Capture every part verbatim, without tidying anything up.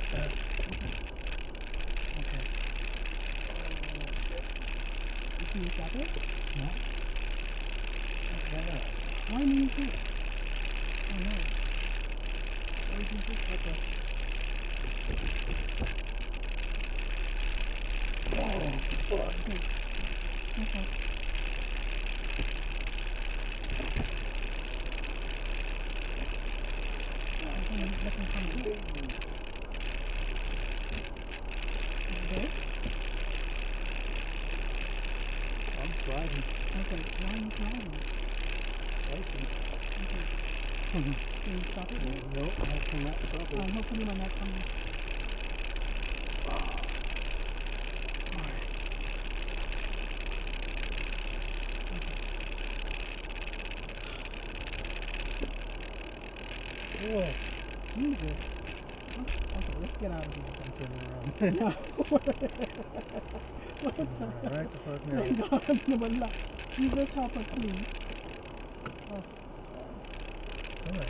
Okay. Can you stop it? No? Why not? Why didn't you think? Oh no. Why did you think like this? Oh, fuck. Okay. Okay. I'm looking for me. This? I'm sliding. Okay. Why are you sliding? Slicing. Okay. Can you stop it then? Nope, I cannot stop it. Um, hopefully when that comes. Whoa. Jesus. Let's, okay, let's get out of here. I'm turning around. Right the fuck now. God, no, but Jesus, help us, please. Oh. Alright.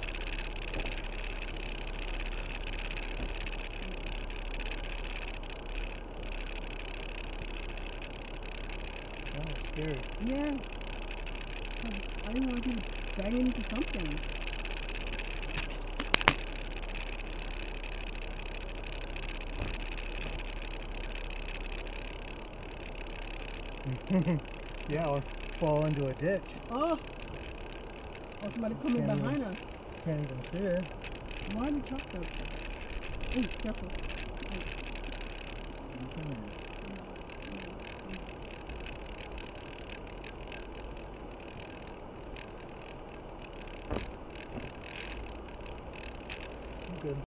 That was scary. Yes. I didn't want you to bang into something. Yeah, or fall into a ditch. Oh. Or somebody coming Can't behind even- us. Can't even steer. Why did you truck go? Hey, careful. Come here.